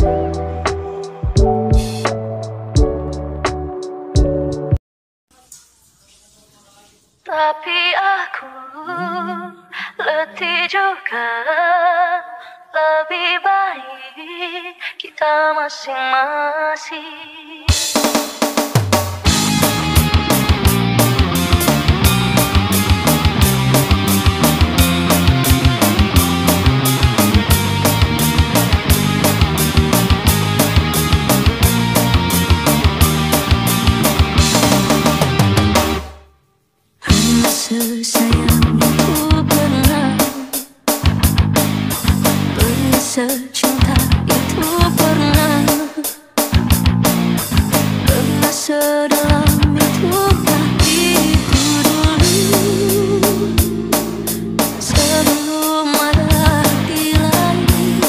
Tapi aku letih juga. Lebih baik kita masing-masing. Sesayang itu pernah, secinta itu pernah, sedalam itu tapi itu dulu, sebelum ada hati lain.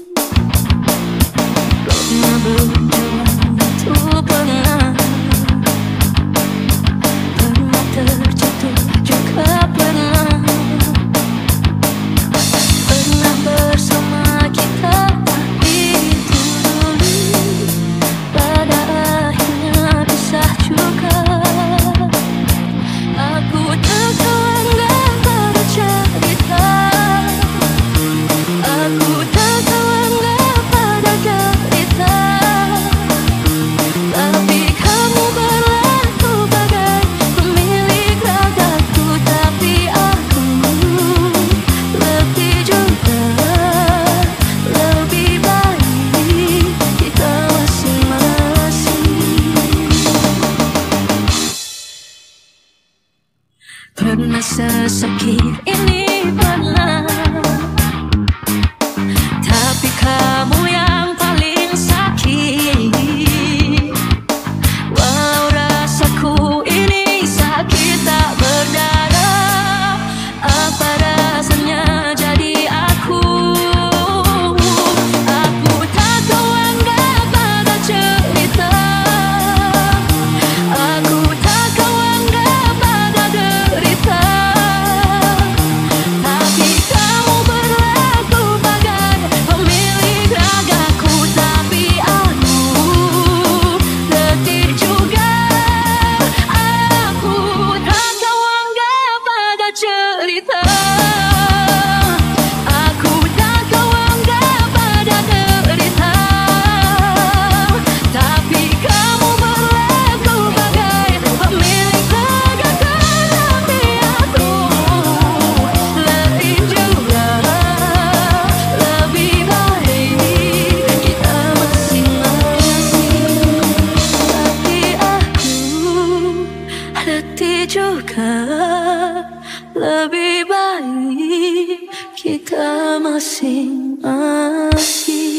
Pernah berjuang itu pernah terjatuh juga pernah bersama kita, tapi itu dulu pada akhirnya pisah juga. Aku tak terlenggang pada cerita, aku tak terlenggang pada derita, tapi kamu berlaku bagai pemilik ragaku. Tapi aku letih juga, lebih baik kita masing-masing. Pernah sesakit ini pernah, tapi kamu yang paling sakit. Walau rasaku ini sakit tak berdarah, apa rasanya jadi aku? Aku tak kau anggap pada cerita, aku tak kau anggap pada derita, tapi kamu berlaku bagai pemilik ragaku. Tapi aku letih juga, aku tak kau anggap pada cerita, aku tak kau anggap pada derita, tapi kamu berlaku bagai pemilik ragaku. Tapi aku letih juga, lebih baik kita masing-masing. Tapi aku letih juga, lebih baik kita masing-masing.